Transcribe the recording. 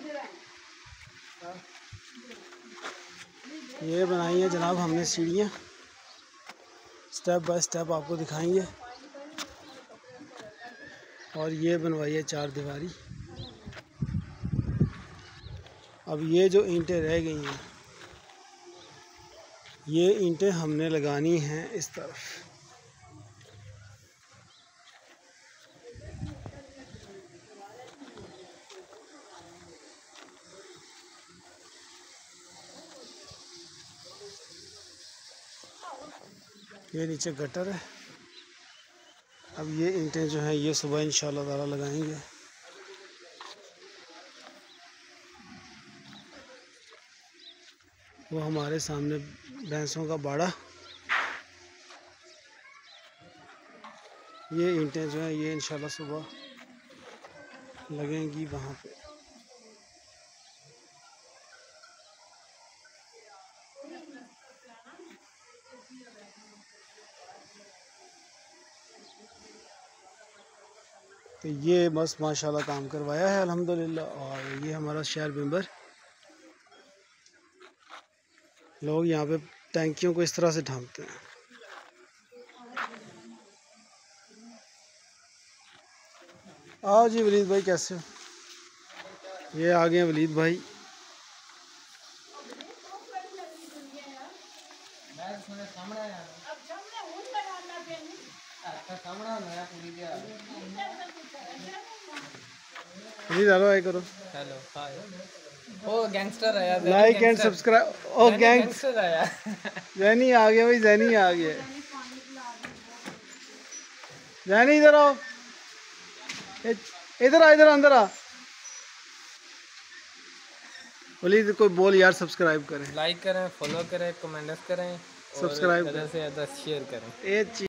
ये बनाई है जनाब हमने सीढ़ियाँ, स्टेप बाय स्टेप आपको दिखाएंगे। और ये बनवाई है 4 दीवारी। अब ये जो ईंटें रह गई हैं, ये ईंटें हमने लगानी हैं इस तरफ। ये नीचे गटर है। अब ये ईंटें जो हैं ये सुबह इंशाल्लाह ताला लगाएंगे। वो हमारे सामने भैंसों का बाड़ा। ये ईंटें जो हैं ये इंशाल्लाह सुबह लगेंगी वहाँ पे। तो ये बस माशाल्लाह काम करवाया है अल्हम्दुलिल्लाह। और ये हमारा शहर मेंबर, लोग यहाँ पे टैंकियों को इस तरह से ढांपते हैं। आओ जी वलीद भाई, कैसे हो? ये आ गए वलीद भाई। वलीद हेलो हाय करो। Hello hi. ओ गैंगस्टर आया, लाइक एंड सब्सक्राइब। ओ गैंगस्टर आया। जैनी आ गया भाई, जैनी आ गया। जैनी इधर आओ, इधर आ, इधर अंदर आ। वलीद कोई बोल यार, सब्सक्राइब करें, लाइक करें, फॉलो करें, कमेंट्स करें, सब्सक्राइब ज़्यादा से ज़्यादा शेयर करें।